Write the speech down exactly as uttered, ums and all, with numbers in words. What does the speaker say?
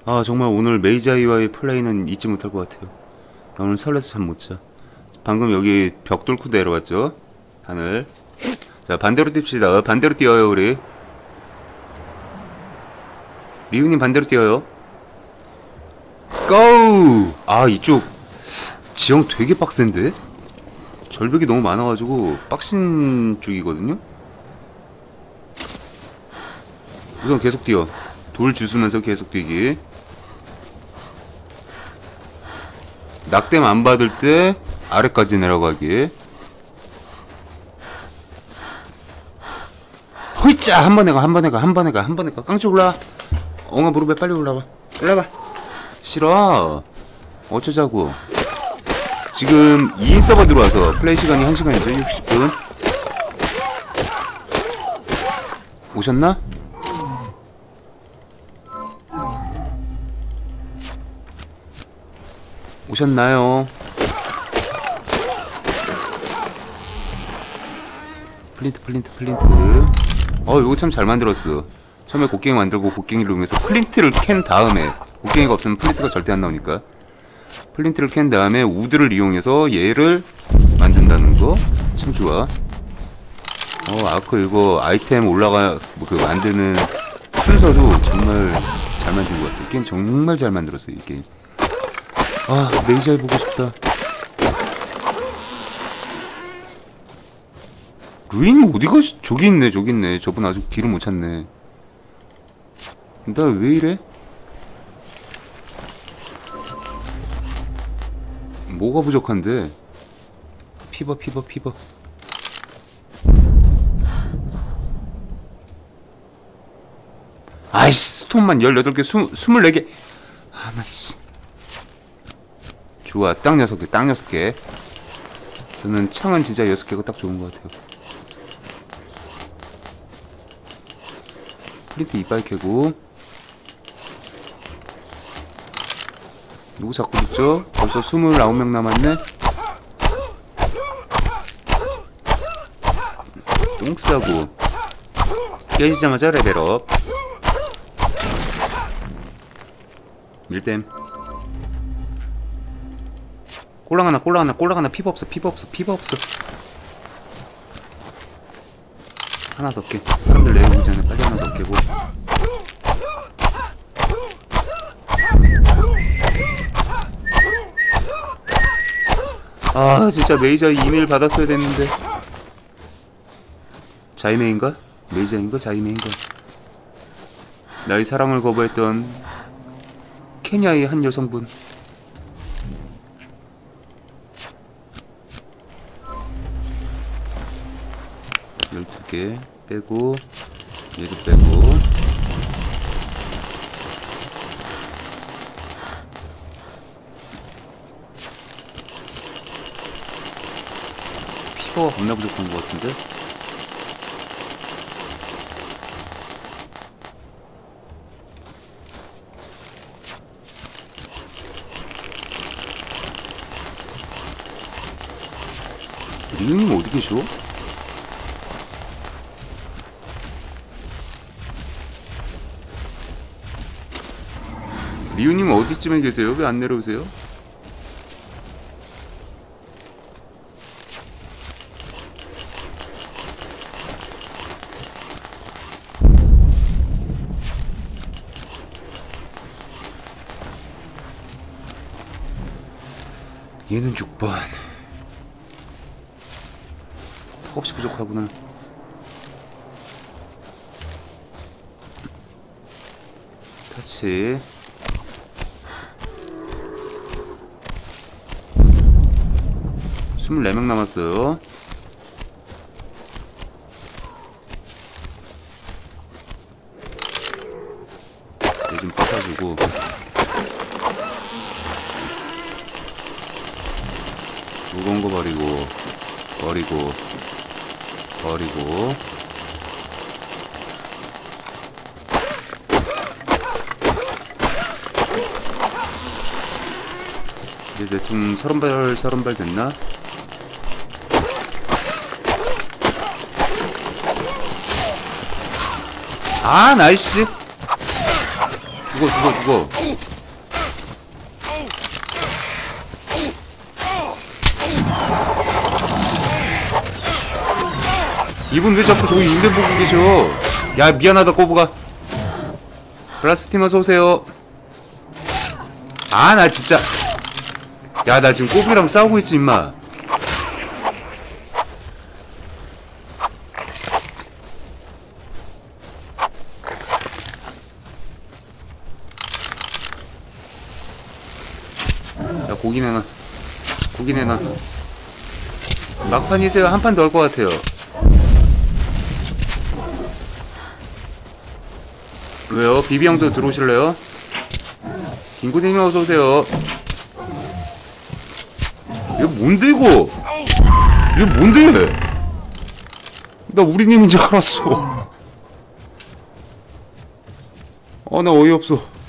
아 정말 오늘 메이자이와의 플레이는 잊지 못할 것 같아요. 나 오늘 설레서 잠 못 자. 방금 여기 벽 뚫고 내려왔죠? 하늘. 자 반대로 뜁시다. 반대로 뛰어요 우리. 리우님 반대로 뛰어요. 고! 아 이쪽 지형 되게 빡센데? 절벽이 너무 많아가지고 빡신 쪽이거든요? 우선 계속 뛰어. 돌 주스면서 계속 뛰기. 낙뎀 안 받을 때 아래까지 내려가기. 호이짜! 한 번에 가, 한 번에 가, 한 번에 가, 한 번에 가. 깡치 올라와. 엉아 무릎에 빨리 올라와. 올라와. 싫어. 어쩌자고. 지금 이 인 서버 들어와서 플레이 시간이 한 시간이죠. 육십 분. 오셨나? 오셨나요? 플린트 플린트 플린트. 어 이거 참 잘 만들었어. 처음에 곡괭이 만들고 곡괭이를 이용해서 플린트를 캔 다음에, 곡괭이가 없으면 플린트가 절대 안 나오니까 플린트를 캔 다음에 우드를 이용해서 얘를 만든다는 거 참 좋아. 어 아크 이거 아이템 올라가 뭐 그 만드는 순서도 정말 잘 만든 것 같아. 게임 정말 잘 만들었어 이 게임. 아 메이저이 보고 싶다. 루인 어디가? 저기 있네 저기 있네. 저분 아직 뒤를 못 찾네. 나 왜 이래? 뭐가 부족한데? 피버 피버 피버. 아이씨 스톤만 열여덟 개, 스물네 개. 아 나이씨. 좋아 딱 여섯 개 딱 여섯 개. 저는 창은 진짜 여섯 개가 딱 좋은 것 같아요. 플린트 이빨 캐고. 누구 자꾸 있죠? 벌써 스물아홉 명 남았네? 똥 싸고 깨지자마자 레벨업. 밀댐. 꼴랑 하나 꼴랑 하나 꼴랑 하나. 피버 없어 피버 없어 피버 없어. 하나 더 깨. 사람들 내려오기 전에 빨리 하나 더 깨고. 아 진짜 메이저 이메일 받았어야 됐는데. 자이메인가? 메이저인가? 자이메인가? 나의 사랑을 거부했던 케냐의 한 여성분. 열두 개 빼고 얘도 빼고. 피버가 겁나 부족한 것 같은데? 리우님 어디 계셔? 리우님 어디쯤에 계세요? 왜 안 내려오세요? 얘는 육 번. 턱없이 부족하구나. 터치. 스물네 명 남았어요. 요즘 뻗어주고. 무거운 거 버리고 버리고 버리고. 이제 대충 서른 발 서른 발 됐나? 아 나이스. 죽어 죽어 죽어. 이분 왜 자꾸 저기 인벤 보고 계셔? 야 미안하다 꼬부가. 블라스팀 어서오세요. 아 나 진짜 야 나 지금 꼬부랑 싸우고 있지 임마. 야 고기 내놔. 고기 내놔. 막판이세요. 한 판 더 할 것 같아요. 왜요? 비비 형도 들어오실래요? 김구님이 어서오세요. 이거 뭔데 이거? 이거 뭔데? 나 우리님인 줄 알았어. 어 나 어이없어.